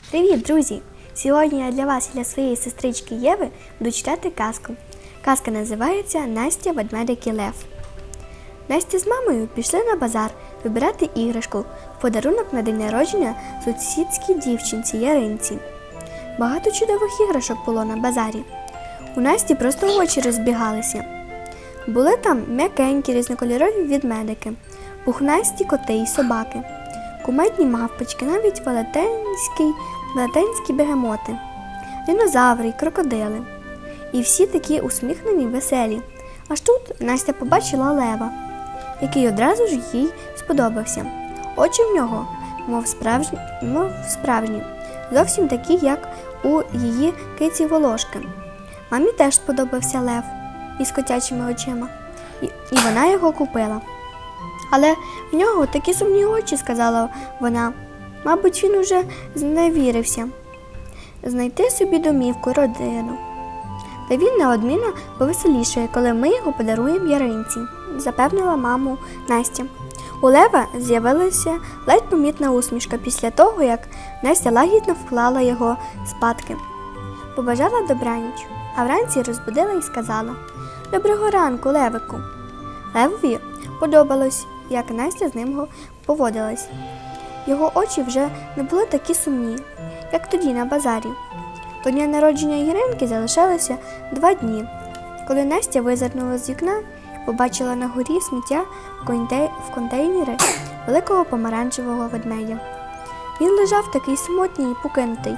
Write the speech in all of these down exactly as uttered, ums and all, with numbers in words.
Привіт, друзі! Сьогодні я для вас і для своєї сестрички Єви буду читати казку. Казка називається «Настя, ведмедик і лев». Настя з мамою пішли на базар вибирати іграшку в подарунок на день народження сусідській дівчинці Яринці. Багато чудових іграшок було на базарі. У Насті просто очі розбігалися. Були там м'якенькі різнокольорові ведмедики, пухнасті коти і собаки, кумедні мавпочки, навіть велетенські, велетенські бегемоти, динозаври й крокодили. І всі такі усміхнені, веселі. Аж тут Настя побачила лева, який одразу ж їй сподобався. Очі в нього, мов справжні, мов справжні, зовсім такі, як у її киці Волошки. Мамі теж сподобався лев із котячими очима, і, і вона його купила. Але в нього такі сумні очі, сказала вона. Мабуть, він уже зневірився знайти собі домівку, родину. Та він неодмінно повеселішає, коли ми його подаруємо Яринці, запевнила маму Настя. У лева з'явилася ледь помітна усмішка після того, як Настя лагідно вклала його спадки. Побажала добраніч, а вранці розбудила і сказала: «Доброго ранку, левику». Левові подобалось, як Настя з ним поводилась. Його очі вже не були такі сумні, як тоді на базарі. До дня народження Яринки залишалося два дні. Коли Настя визирнула з вікна, побачила на горі сміття в контейнері великого помаранчевого ведмедя. Він лежав такий самотній і покинутий,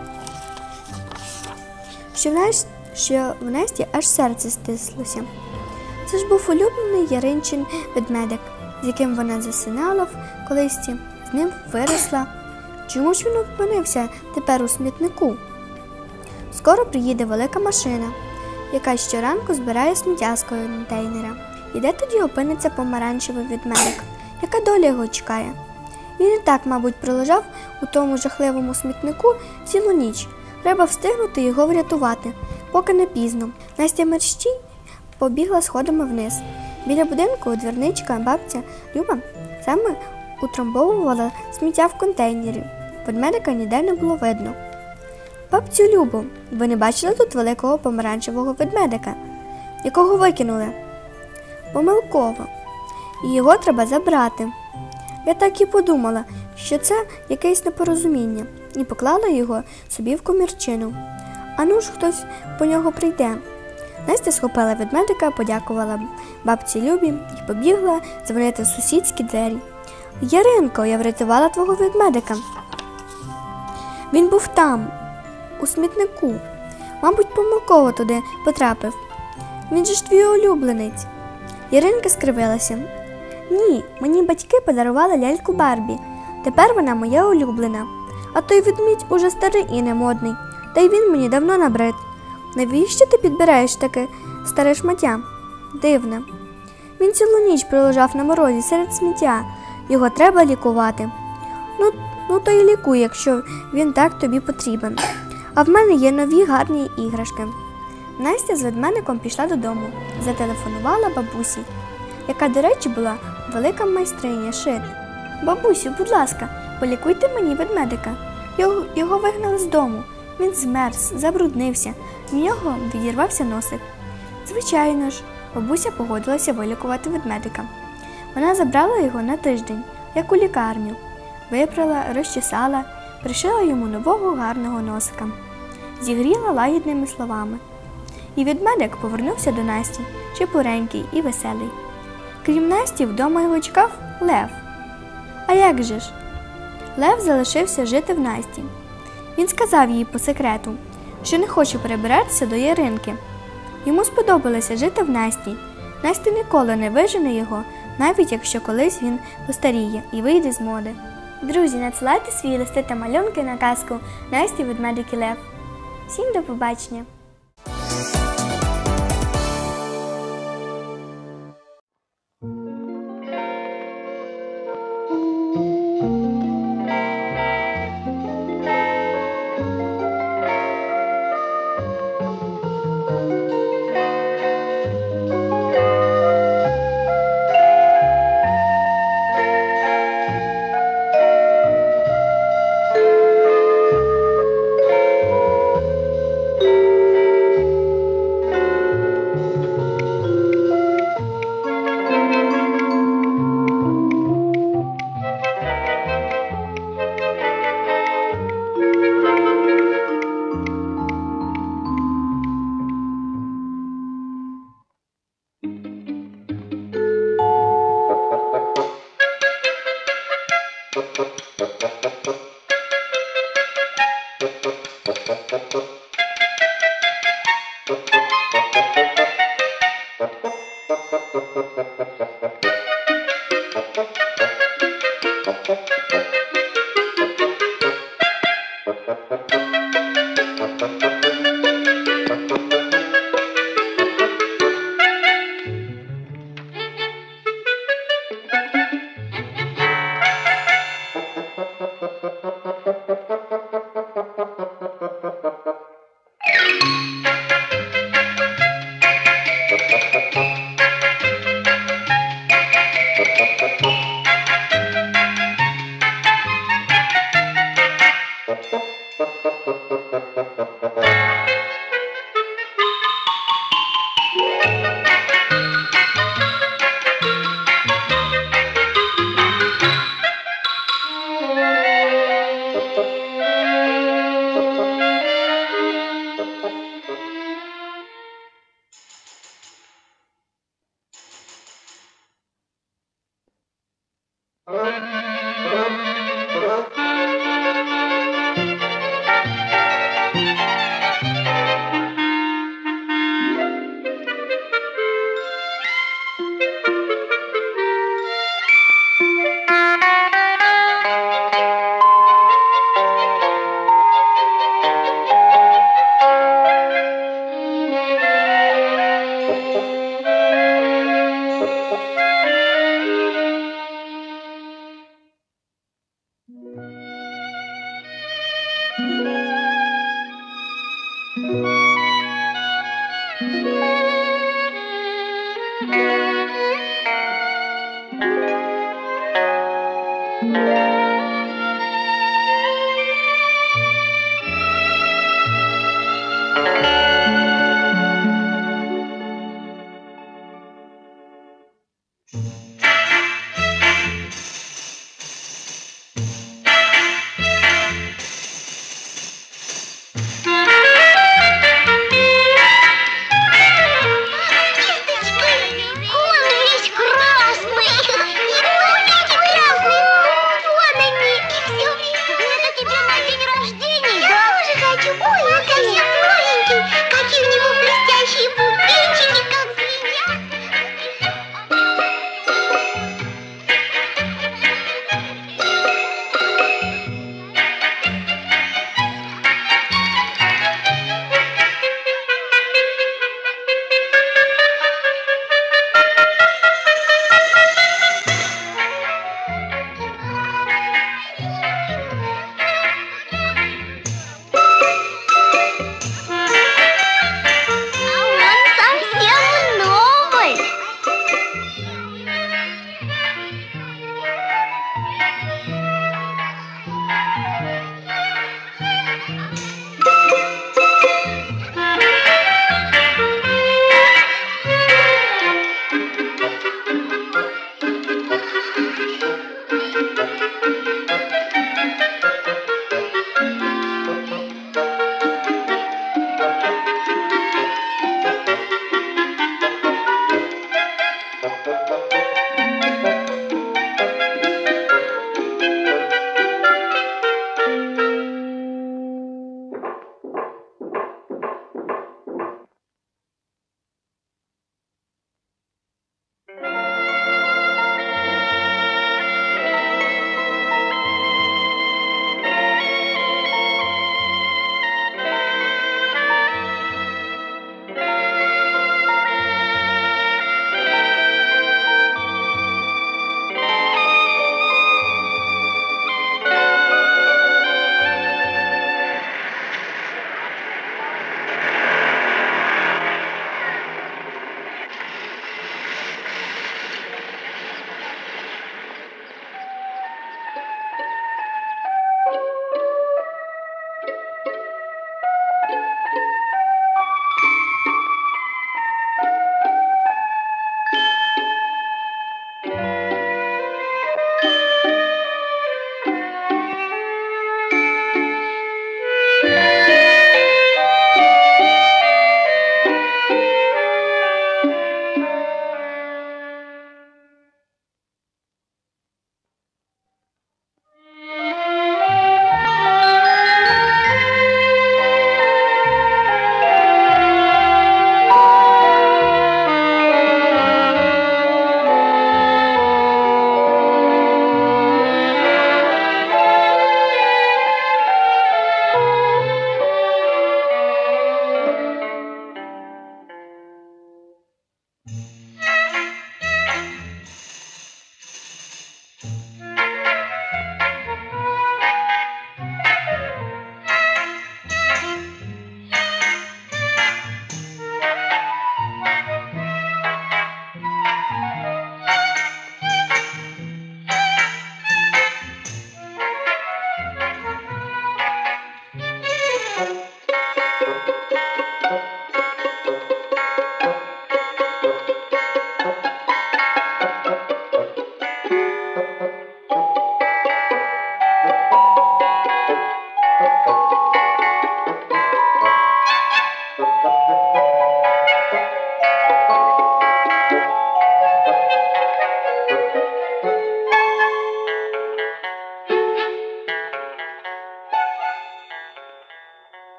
що в, Насті, що в Насті аж серце стислося. Це ж був улюблений Яринчин ведмедик, з яким вона засинала в колисці, з ним виросла. Чому ж він опинився тепер у смітнику? Скоро приїде велика машина, яка щоранку збирає сміття з контейнера. І де тоді опиниться помаранчевий ведмедик? Яка доля його чекає? Він і так, мабуть, пролежав у тому жахливому смітнику цілу ніч. Треба встигнути його врятувати, поки не пізно. Настя мерщій побігла сходами вниз. Біля будинку двірничка бабця Люба саме утрамбовувала сміття в контейнері. Ведмедика ніде не було видно. «Бабцю Любу, ви не бачили тут великого помаранчевого ведмедика, якого викинули?» «Помилково. І його треба забрати». Я так і подумала, що це якесь непорозуміння, і поклала його собі в комірчину. А ну ж хтось по нього прийде. Настя схопила ведмедика, подякувала бабці Любі і побігла дзвонити в сусідські двері. «Яринко, я врятувала твого ведмедика. Він був там, у смітнику. Мабуть, помилково туди потрапив. Він же ж твій улюбленець». Яринка скривилася. «Ні, мені батьки подарували ляльку Барбі. Тепер вона моя улюблена. А той ведмідь уже старий і немодний. Та й він мені давно набрид. Навіщо ти підбираєш таке старе шмаття? Дивне. Він цілу ніч пролежав на морозі серед сміття. Його треба лікувати». Ну, ну то й лікуй, якщо він так тобі потрібен. А в мене є нові гарні іграшки». Настя з ведмедиком пішла додому, зателефонувала бабусі, яка, до речі, була велика майстриня шити. «Бабусю, будь ласка, полікуйте мені ведмедика. Його, його вигнали з дому. Він змерз, забруднився, в нього відірвався носик». Звичайно ж, бабуся погодилася вилікувати ведмедика. Вона забрала його на тиждень, як у лікарню. Випрала, розчесала, пришила йому нового гарного носика. Зігріла лагідними словами. І ведмедик повернувся до Насті, чепуренький і веселий. Крім Насті, вдома його чекав лев. А як же ж? Лев залишився жити в Насті. Він сказав їй по секрету, що не хоче перебиратися до Яринки. Йому сподобалося жити в Насті. Настя ніколи не вижене його, навіть якщо колись він постаріє і вийде з моди. Друзі, надсилайте свої листи та малюнки на казку «Настя, ведмедик і лев». Всім до побачення!